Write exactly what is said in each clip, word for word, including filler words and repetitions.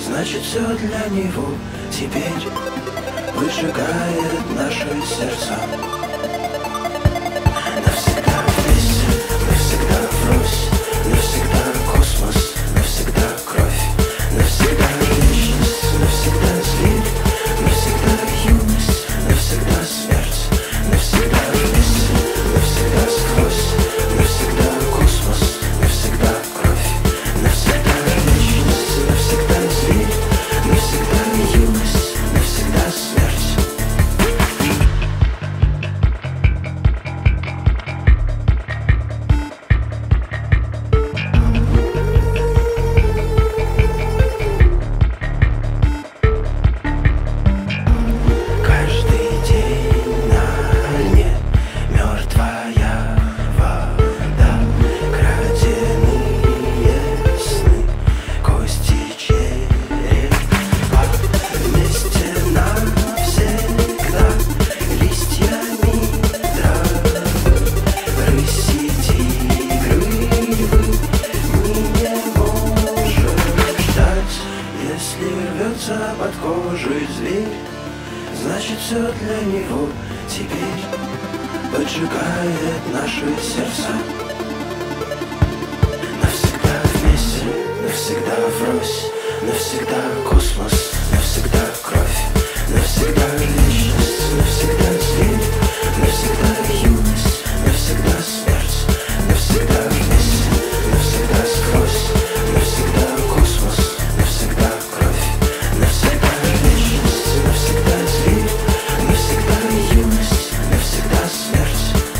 значит все для него теперь выжигает наши сердца. Навсегда вместе, навсегда врозь, навсегда космос, навсегда кровь, навсегда вечность, навсегда зверь, навсегда юность, навсегда смерть, навсегда вместе, навсегда сквозь, навсегда космос, навсегда кровь, навсегда вечность, навсегда зверь, навсегда юность, навсегда смерть. Каждый день на льне мертвая вода, краденые сны, кости черепа, вместе навсегда, листьями травы, рыси тигры, мы не можем ждать. Если рвется под кожей зверь, значит все для него теперь поджигает наши сердца. Навсегда вместе, навсегда врозь, навсегда космос, навсегда кровь, навсегда вечность, навсегда зверь, навсегда юность, навсегда смерть, навсегда вместе, навсегда сквозь, навсегда космос, навсегда кровь, навсегда вечность, навсегда зверь, навсегда юность, навсегда смерть.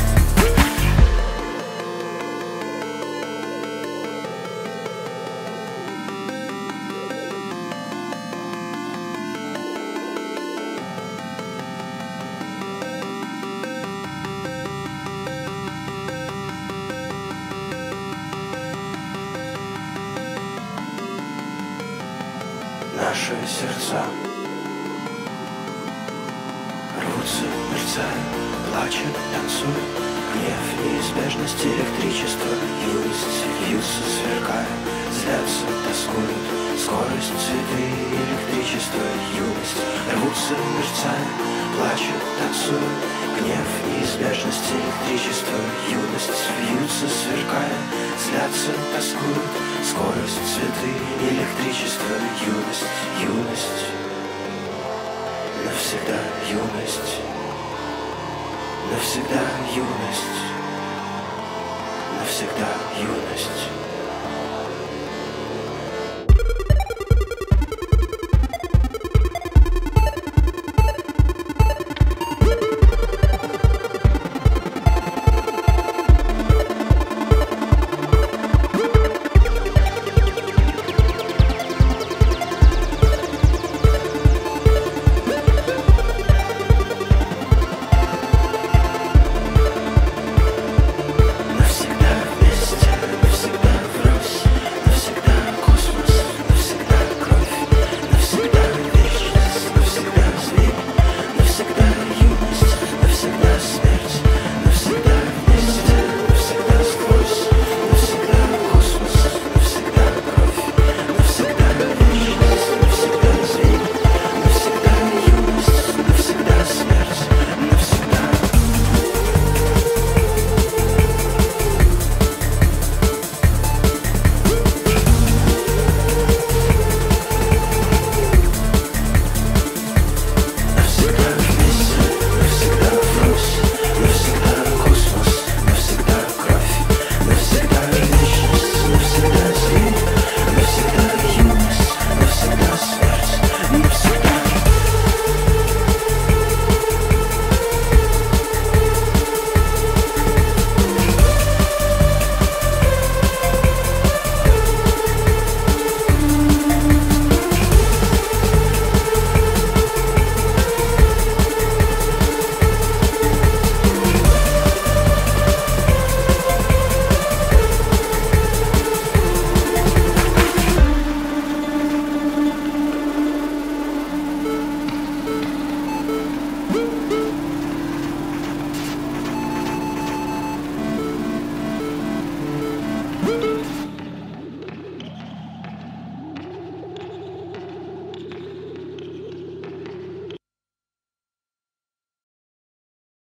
Наши сердца рвутся, мерцают, плачут, танцуют. Гнев, неизбежность, электричество, юность, льются, сверкая, злятся, тоскуют. Скорость, цветы, электричество, юность, рвутся, мерцают, плачут, танцуют. Гнев, неизбежность, электричество, юность, льются, сверкая, злятся, тоскуют. Скорость, цветы, электричество, юность, юность, навсегда юность, навсегда юность, навсегда юность.